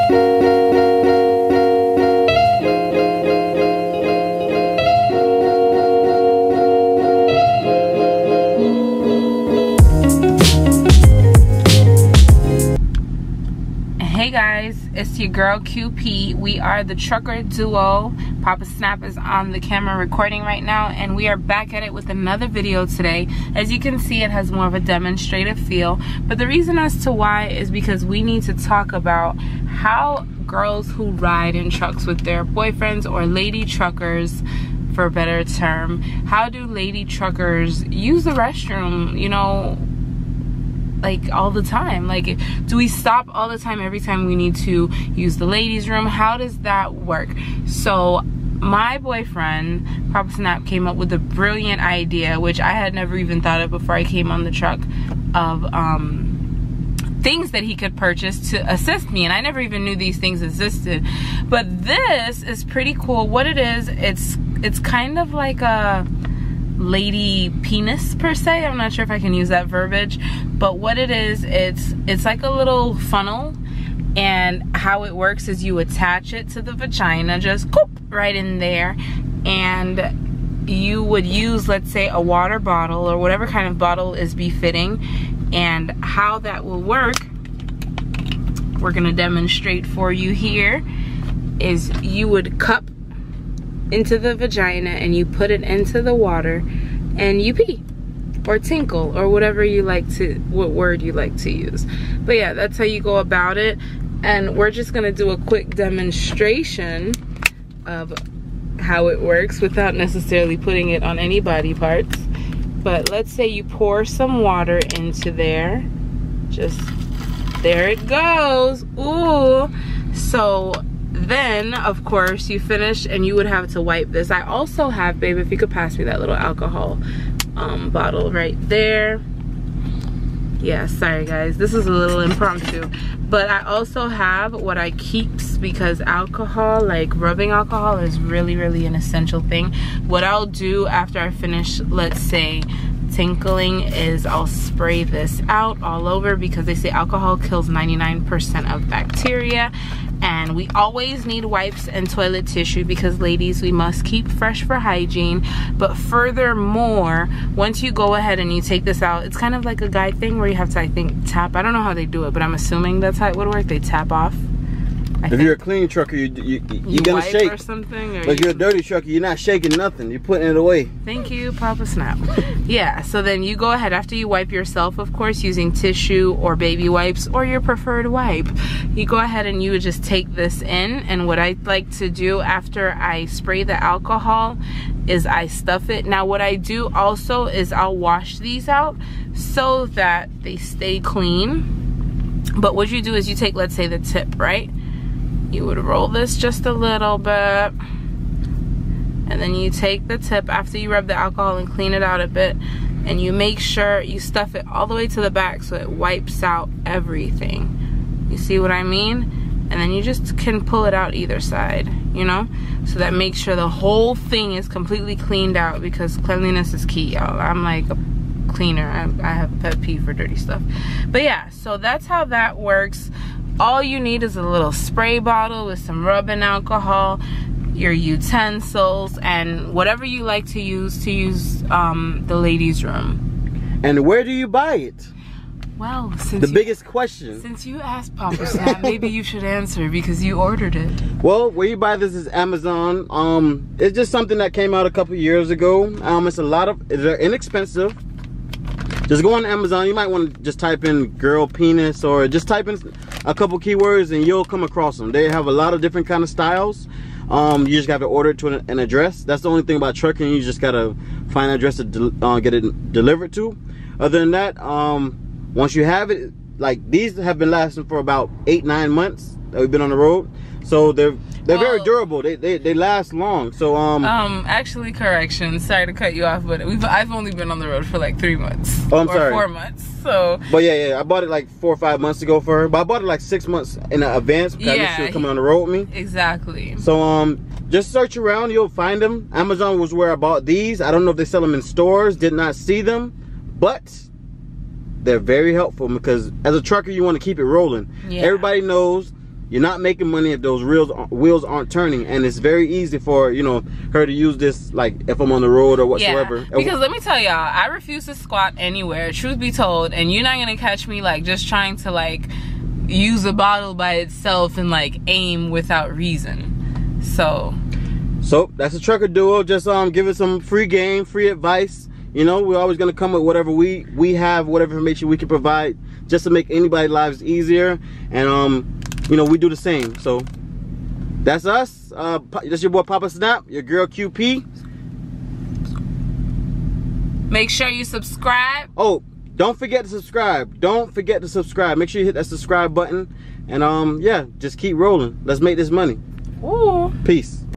Hey guys, it's your girl QP. We are the trucker duo. Papa Snap is on the camera recording right now, and we are back at it with another video today. As you can see, it has more of a demonstrative feel, but the reason as to why is because we need to talk about how girls who ride in trucks with their boyfriends, or lady truckers for a better term, how do lady truckers use the restroom, you know, like all the time? Like, do we stop all the time every time we need to use the ladies room? How does that work? So my boyfriend Papa Snap came up with a brilliant idea, which I had never even thought of before I came on the truck, of things that he could purchase to assist me, and I never even knew these things existed. But this is pretty cool. What it is, it's kind of like a lady penis per se. I'm not sure if I can use that verbiage, but what it is, it's like a little funnel, and how it works is you attach it to the vagina, just right in there, and you would use, let's say, a water bottle or whatever kind of bottle is befitting. And how that will work, we're gonna demonstrate for you here, is you would cup into the vagina and you put it into the water and you pee or tinkle or whatever you like to, what word you like to use. But yeah, that's how you go about it. And we're just gonna do a quick demonstration of how it works without necessarily putting it on any body parts. But let's say you pour some water into there, just there it goes. Ooh. So then of course you finish and you would have to wipe this. I also have, babe, if you could pass me that little alcohol bottle right there. Yeah, sorry guys, this is a little impromptu, but I also have what I keeps, because alcohol, like rubbing alcohol, is really an essential thing. What I'll do after I finish, let's say, tinkling, is I'll spray this out all over, because they say alcohol kills 99% of bacteria. And we always need wipes and toilet tissue, because ladies, we must keep fresh for hygiene. But furthermore, once you go ahead and you take this out, it's kind of like a guy thing where you have to, I think, tap. I don't know how they do it, but I'm assuming that's how it would work. They tap off. If you're a clean trucker, you're gonna shake or something. Or but if you're a dirty trucker, you're not shaking nothing. You're putting it away. Thank you, Papa Snap. Yeah, so then you go ahead, after you wipe yourself, of course, using tissue or baby wipes or your preferred wipe, you go ahead and you would just take this in. And what I like to do after I spray the alcohol is I stuff it. Now what I do also is I'll wash these out so that they stay clean. But what you do is you take, let's say, the tip, right? You would roll this just a little bit, and then you take the tip after you rub the alcohol and clean it out a bit, and you make sure you stuff it all the way to the back so it wipes out everything. You see what I mean? And then you just can pull it out either side, you know? So that makes sure the whole thing is completely cleaned out, because cleanliness is key, y'all. I'm like a cleaner. I have a pet peeve for dirty stuff. But yeah, so that's how that works. All you need is a little spray bottle with some rubbing alcohol, your utensils, and whatever you like to use the ladies' room. And where do you buy it? Well, since biggest question. Since you asked, Papa Snap, maybe you should answer, because you ordered it. Well, where you buy this is Amazon. It's just something that came out a couple years ago. They're inexpensive. Just go on Amazon. You might want to just type in girl penis, or just type in a couple keywords and you'll come across them. They have a lot of different kind of styles. You just got to order it to an address. That's the only thing about trucking. You just got to find an address to get it delivered to. Other than that, once you have it, like these have been lasting for about 8-9 months that we've been on the road. So they're very durable. They last long. So actually, correction. Sorry to cut you off, but I've only been on the road for like 3 months. Oh, I'm sorry. 4 months. So. But yeah, I bought it like 4 or 5 months ago for her. But I bought it like 6 months in advance because I knew she was coming on the road with me. Exactly. So just search around. You'll find them. Amazon was where I bought these. I don't know if they sell them in stores. Did not see them, but they're very helpful, because as a trucker you want to keep it rolling. Yeah. Everybody knows You're not making money if those wheels aren't turning, and it's very easy for, you know, her to use this, like, if I'm on the road or whatsoever. Yeah, because let me tell y'all, I refuse to squat anywhere, truth be told, and you're not gonna catch me, like, just trying to, like, use a bottle by itself and, like, aim without reason. So that's a trucker duo. Just give us some free game, free advice. You know, we're always gonna come with whatever we have, whatever information we can provide, just to make anybody's lives easier. And you know, we do the same. So that's us. That's your boy Papa Snap, your girl QP. Make sure you subscribe. Oh, don't forget to subscribe. Don't forget to subscribe. Make sure you hit that subscribe button. And yeah, just keep rolling. Let's make this money. Ooh. Peace.